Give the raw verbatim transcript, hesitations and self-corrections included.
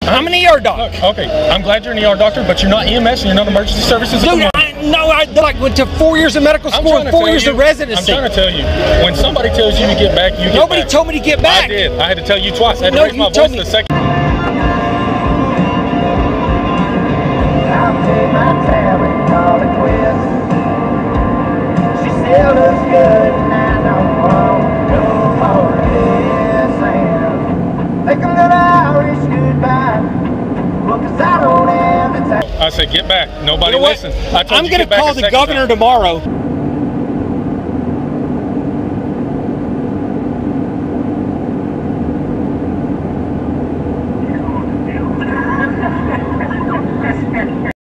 I'm an E R doc. Look, okay, I'm glad you're an E R doctor, but you're not E M S and you're not emergency services. Dude, I, no, I like went to four years of medical school and four years you, of residency. I'm trying to tell you, when somebody tells you to get back, you get Nobody back. told me to get back. I did. I had to tell you twice. I had to No, raise my you told voice me. the second. I'll take my tab and call it quits. She still looks good and I don't want no more kissing. Make a little Irish goodbye. Well, cause I don't have the time. I said, get back. Nobody You know what? listens. I told I'm you going to get back call a the second governor time. tomorrow.